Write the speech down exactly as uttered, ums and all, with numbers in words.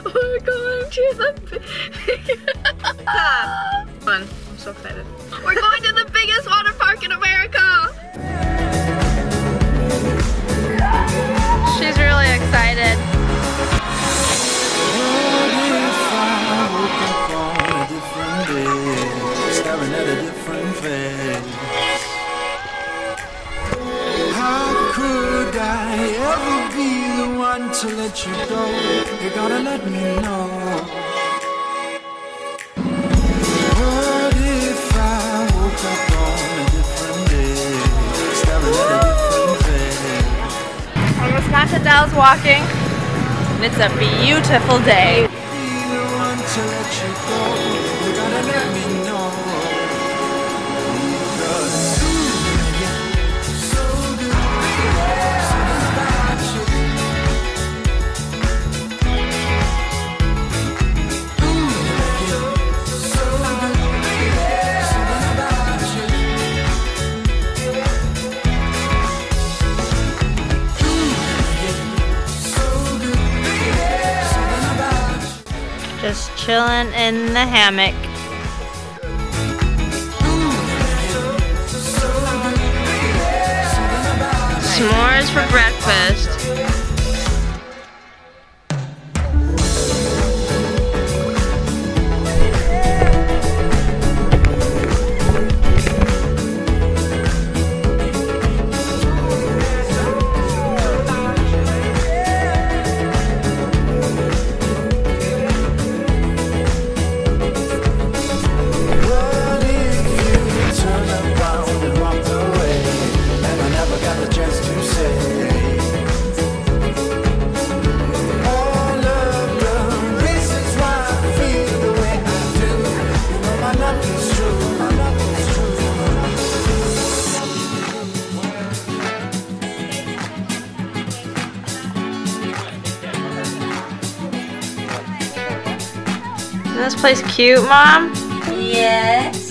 We're going to the Fun. I'm so excited. We're going to the biggest water park in America. She's really excited. Staring at a different face. How could I ever be the one to let you go? You gotta let me know. What if I woke up on a different day, staring at a different face? I'm just not Adele's walking. And it's a beautiful day. Be the one to let you go. You gotta let me know. Because you're so good, something about you. Ooh, you're so good, something about you. Ooh, you're so good, something about you. Just chilling in the hammock. S'mores for breakfast. What if you turn around and walked away, and I never got the chance to say all of the reasons why I feel the way I do? You know my love is true, my love is Isn't this place cute, Mom? Yes.